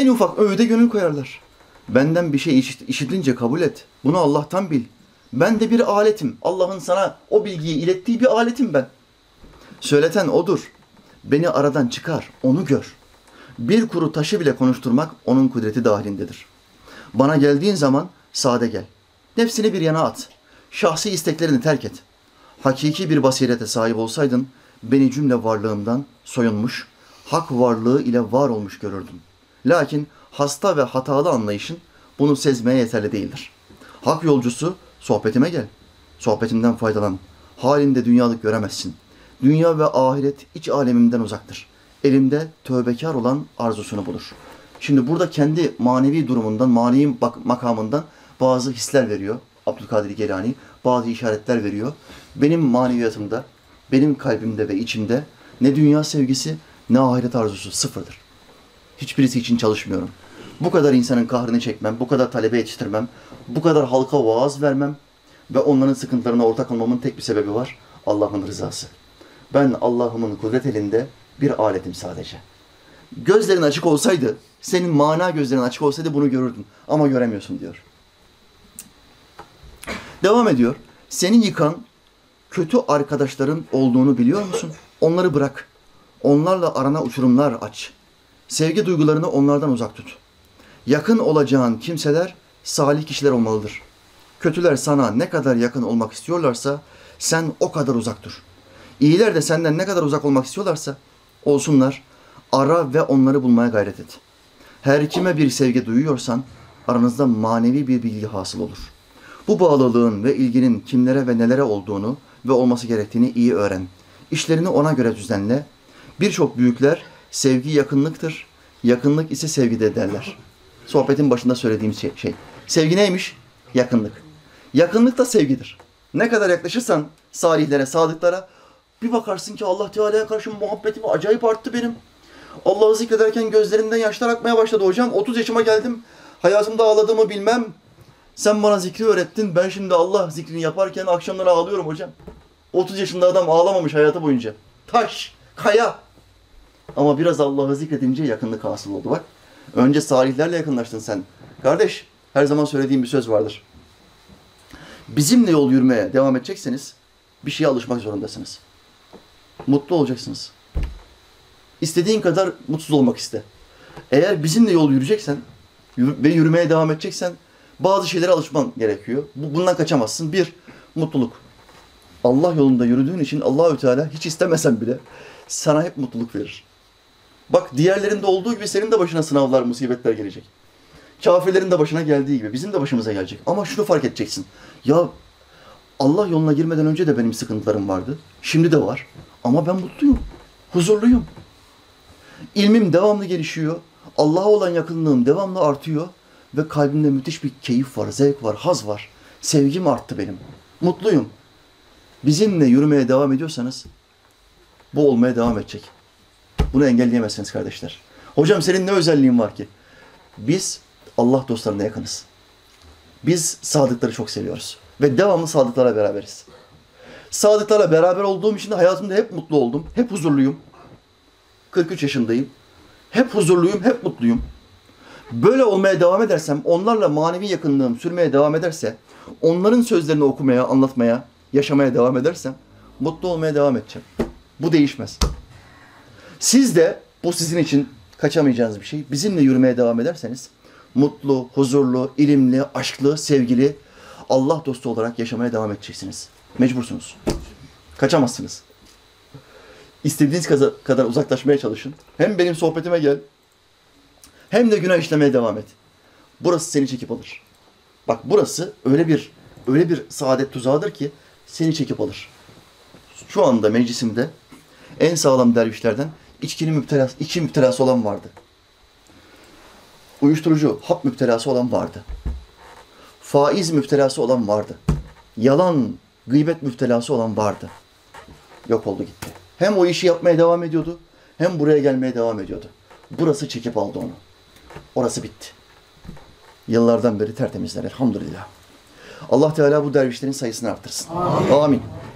ufak öğüde gönül koyarlar. Benden bir şey işitince kabul et. Bunu Allah'tan bil. Ben de bir aletim. Allah'ın sana o bilgiyi ilettiği bir aletim ben. Söyleten odur. Beni aradan çıkar, onu gör. Bir kuru taşı bile konuşturmak onun kudreti dahilindedir. Bana geldiğin zaman sade gel. Nefsini bir yana at. Şahsi isteklerini terk et. Hakiki bir basirete sahip olsaydın, beni cümle varlığımdan soyunmuş, hak varlığı ile var olmuş görürdün. Lakin hasta ve hatalı anlayışın bunu sezmeye yeterli değildir. Hak yolcusu, sohbetime gel. Sohbetimden faydalan. Halinde dünyalık göremezsin. Dünya ve ahiret iç alemimden uzaktır. Elimde tövbekar olan arzusunu bulur. Şimdi burada kendi manevi durumundan, manevi makamından bazı hisler veriyor Abdülkadir Geylani. Bazı işaretler veriyor. Benim maneviyatımda, benim kalbimde ve içimde ne dünya sevgisi ne ahiret arzusu sıfırdır. Hiçbirisi için çalışmıyorum. Bu kadar insanın kahrını çekmem, bu kadar talebe yetiştirmem, bu kadar halka vaaz vermem ve onların sıkıntılarına ortak olmamın tek bir sebebi var. Allah'ın rızası. Ben Allah'ımın kudret elinde bir aletim sadece. Gözlerin açık olsaydı, senin mana gözlerin açık olsaydı bunu görürdün. Ama göremiyorsun diyor. Devam ediyor. Seni yıkan kötü arkadaşların olduğunu biliyor musun? Onları bırak. Onlarla arana uçurumlar aç. Sevgi duygularını onlardan uzak tut. Yakın olacağın kimseler salih kişiler olmalıdır. Kötüler sana ne kadar yakın olmak istiyorlarsa sen o kadar uzak dur. İyiler de senden ne kadar uzak olmak istiyorlarsa olsunlar. Ara ve onları bulmaya gayret et. Her kime bir sevgi duyuyorsan aranızda manevi bir bilgi hasıl olur. Bu bağlılığın ve ilginin kimlere ve nelere olduğunu ve olması gerektiğini iyi öğren. İşlerini ona göre düzenle. Birçok büyükler sevgi yakınlıktır, yakınlık ise sevgidir derler. Sohbetin başında söylediğim şey. Sevgi neymiş? Yakınlık. Yakınlık da sevgidir. Ne kadar yaklaşırsan salihlere, sadıklara bir bakarsın ki Allah Teala'ya karşı muhabbetim acayip arttı benim. Allah'ı zikrederken gözlerimden yaşlar akmaya başladı hocam. 30 yaşıma geldim. Hayatımda ağladığımı bilmem. Sen bana zikri öğrettin. Ben şimdi Allah zikrini yaparken akşamları ağlıyorum hocam. 30 yaşında adam ağlamamış hayatı boyunca. Taş, kaya. Ama biraz Allah'ı zikredince yakınlık hasıl oldu bak. Önce salihlerle yakınlaştın sen. Kardeş, her zaman söylediğim bir söz vardır. Bizimle yol yürümeye devam edecekseniz bir şeye alışmak zorundasınız. Mutlu olacaksınız. İstediğin kadar mutsuz olmak iste. Eğer bizimle yol yürüyeceksen ve yürümeye devam edeceksen bazı şeylere alışman gerekiyor. Bundan kaçamazsın. Bir, mutluluk. Allah yolunda yürüdüğün için Allahü Teala hiç istemesen bile sana hep mutluluk verir. Bak diğerlerinde olduğu gibi senin de başına sınavlar, musibetler gelecek. Kafirlerin de başına geldiği gibi bizim de başımıza gelecek. Ama şunu fark edeceksin. Ya Allah yoluna girmeden önce de benim sıkıntılarım vardı. Şimdi de var. Ama ben mutluyum. Huzurluyum. İlmim devamlı gelişiyor. Allah'a olan yakınlığım devamlı artıyor. Ve kalbimde müthiş bir keyif var, zevk var, haz var. Sevgim arttı benim. Mutluyum. Bizimle yürümeye devam ediyorsanız bu olmaya devam edecek. Bunu engelleyemezsiniz kardeşler. Hocam senin ne özelliğin var ki? Biz Allah dostlarına yakınız. Biz sadıkları çok seviyoruz. Ve devamlı sadıklarla beraberiz. Sadıklarla beraber olduğum için de hayatımda hep mutlu oldum. Hep huzurluyum. 43 yaşındayım. Hep huzurluyum, hep mutluyum. Böyle olmaya devam edersem, onlarla manevi yakınlığım sürmeye devam ederse, onların sözlerini okumaya, anlatmaya, yaşamaya devam edersem, mutlu olmaya devam edeceğim. Bu değişmez. Siz de, bu sizin için kaçamayacağınız bir şey, bizimle yürümeye devam ederseniz, mutlu, huzurlu, ilimli, aşklı, sevgili, Allah dostu olarak yaşamaya devam edeceksiniz. Mecbursunuz. Kaçamazsınız. İstediğiniz kadar uzaklaşmaya çalışın. Hem benim sohbetime gel, hem de günah işlemeye devam et. Burası seni çekip alır. Bak burası öyle bir saadet tuzağıdır ki seni çekip alır. Şu anda meclisimde en sağlam dervişlerden içki müptelası olan vardı. Uyuşturucu, hap müptelası olan vardı. Faiz müptelası olan vardı. Yalan, gıybet müptelası olan vardı. Yok oldu gitti. Hem o işi yapmaya devam ediyordu, hem buraya gelmeye devam ediyordu. Burası çekip aldı onu. Orası bitti. Yıllardan beri tertemizler elhamdülillah. Allah Teala bu dervişlerin sayısını arttırsın. Amin. Amin.